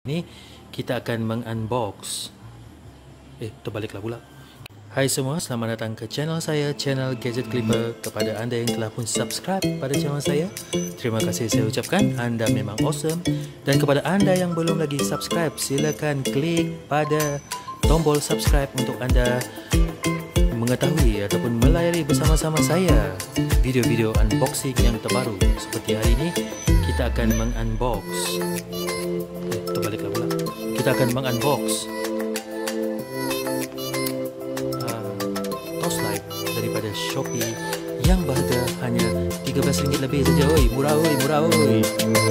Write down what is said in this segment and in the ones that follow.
Ni kita akan mengunbox. Terbaliklah pula. Hai semua, selamat datang ke channel saya, channel Gadget Clipper. Kepada anda yang telah pun subscribe pada channel saya, terima kasih saya ucapkan, anda memang awesome. Dan kepada anda yang belum lagi subscribe, silakan klik pada tombol subscribe untuk anda mengetahui ataupun melayari bersama-sama saya video-video unboxing yang terbaru. Seperti hari ini, kita akan mengunbox. Terbaliklah pula. Kita akan mengunbox Toast Light daripada Shopee yang berharga hanya RM13 lebih saja. Oi, murah oi, murah oi.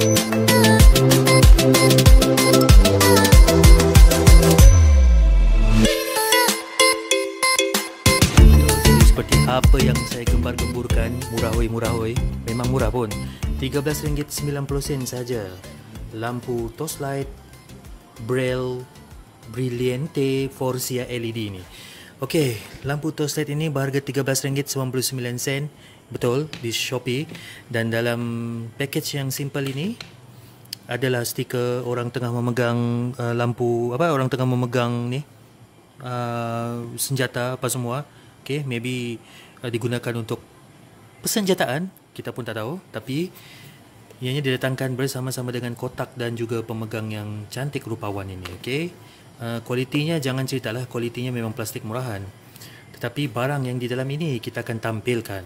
Seperti apa yang saya gembar-gemburkan, murah oi, memang murah pun. RM13.90 saja. Lampu Toast Light Braille Brilliante Forcia LED ni. Okey, lampu Toast Light ini berharga RM13.99, betul, di Shopee. Dan dalam package yang simple ini adalah stiker orang tengah memegang lampu, orang tengah memegang ni senjata apa semua. Okey, maybe digunakan untuk persenjataan, kita pun tak tahu, tapi ianya didatangkan bersama-sama dengan kotak dan juga pemegang yang cantik rupawan ini. Okey, kualitinya jangan ceritalah, kualitinya memang plastik murahan, tetapi barang yang di dalam ini kita akan tampilkan.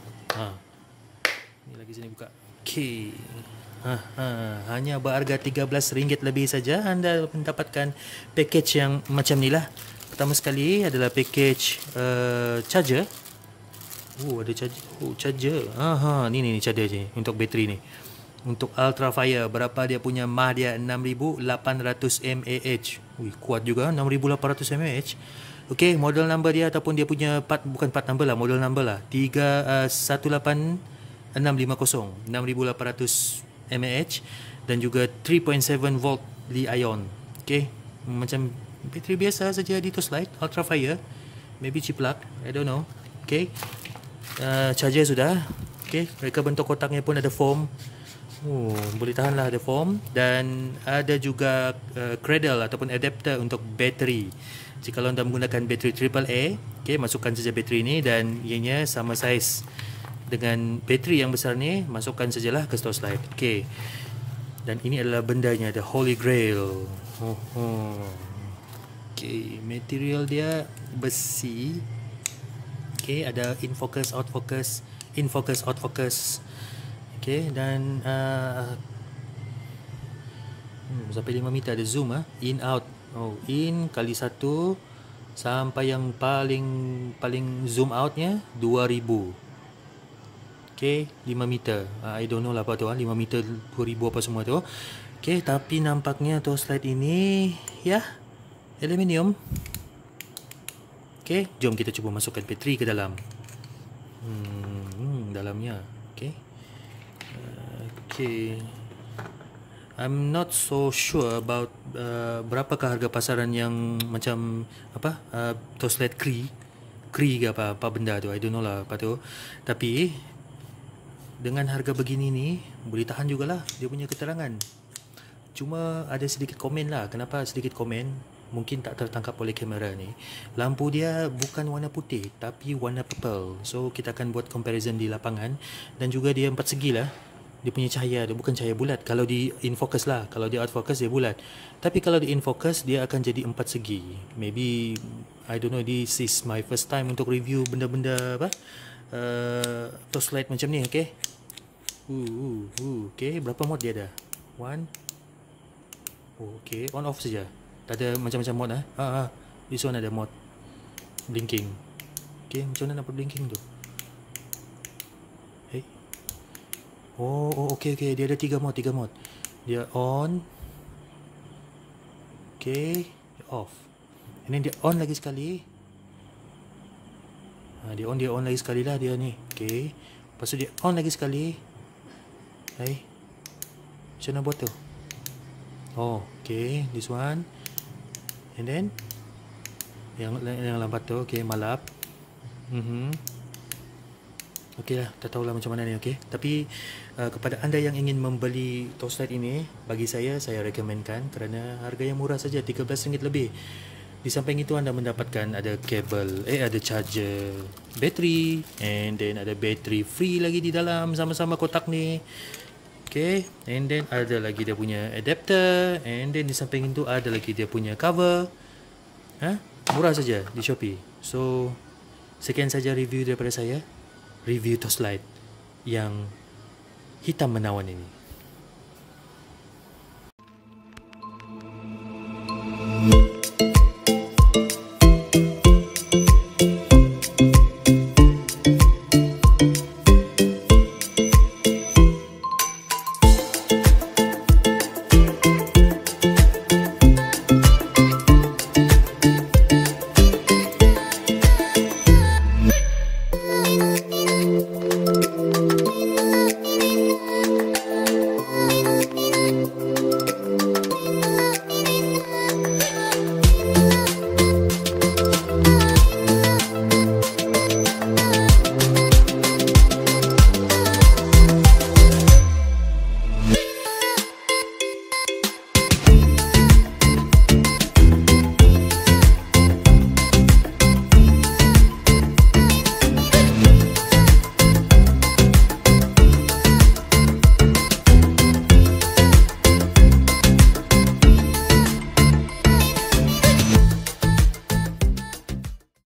Ini lagi sini buka. Okey, hanya berharga RM13 lebih saja anda mendapatkan package yang macam ni lah. Pertama sekali adalah package charger. Ada charger. Charger. Ni charger je untuk bateri ni. Untuk Ultra Fire, berapa dia punya mAh dia? 6800 mAh. Kuat juga, 6800 mAh. Okey, model number dia ataupun dia punya bukan part number lah, model number lah. 18650, 6800 mAh dan juga 3.7 volt Li-ion. Okey, macam bateri biasa saja di Toast Light Ultra Fire. Maybe chip plug, I don't know. Okey. Charger sudah. Okey, mereka bentuk kotaknya pun ada foam. Boleh tahan lah, ada foam. Dan ada juga cradle ataupun adapter untuk bateri. Jika anda menggunakan bateri AAA, okey, masukkan saja bateri ni dan ianya sama saiz dengan bateri yang besar ni, masukkan sajalah ke Toast Light. Okey. Dan ini adalah bendanya, the Holy Grail. Okey, material dia besi. Okey, ada in focus, out focus, in focus, out focus. Okey, dan sampai 5 meter ada zoom, in out. In kali 1 sampai yang paling zoom outnya 2000. Okey, 5 meter. I don't know lah apa tu, 5 meter 2000 apa semua tu. Okey, tapi nampaknya Toast Light ini aluminium. Okey, jom kita cuba masukkan bateri ke dalam. Dalamnya. Okey. I'm not so sure about berapakah harga pasaran yang macam Toast Light Cree ke apa benda tu, I don't know lah apa tu. Tapi dengan harga begini ni boleh tahan jugalah dia punya keterangan. Cuma ada sedikit komen lah. Kenapa sedikit komen? Mungkin tak tertangkap oleh kamera ni. Lampu dia bukan warna putih tapi warna purple. So kita akan buat comparison di lapangan. Dan juga dia 4 segi lah. Dia punya cahaya, dia bukan cahaya bulat. Kalau di in focus lah, kalau di out focus dia bulat. Tapi kalau di in focus dia akan jadi 4 segi. Maybe, I don't know, this is my first time untuk review benda-benda Toast Light macam ni. Okay. Okay, berapa mod dia ada? 1. Okay, on off saja. Tak ada macam-macam mod this one ada mod blinking. Okay, macam mana nak blinking tu? Okay, dia ada 3 mod. Dia on. Okay, off. And then dia on lagi sekali. Dia on lagi sekali lah dia ni. Okay, lepas tu dia on lagi sekali. Macam mana buat tu? Okay, this one. And then yang lambat tu, okay, malap. Okey lah, tak tahulah macam mana ni, okey. Tapi kepada anda yang ingin membeli toast light ini, bagi saya recommendkan kerana harga yang murah saja, RM13 lebih. Di samping itu anda mendapatkan ada kabel, ada charger bateri, and then ada bateri free lagi di dalam sama-sama kotak ni. Okay, and then ada lagi dia punya adapter, and then di samping itu ada lagi dia punya cover. Murah saja di Shopee. So, sekian saja review daripada saya. Review toast light yang hitam menawan ini.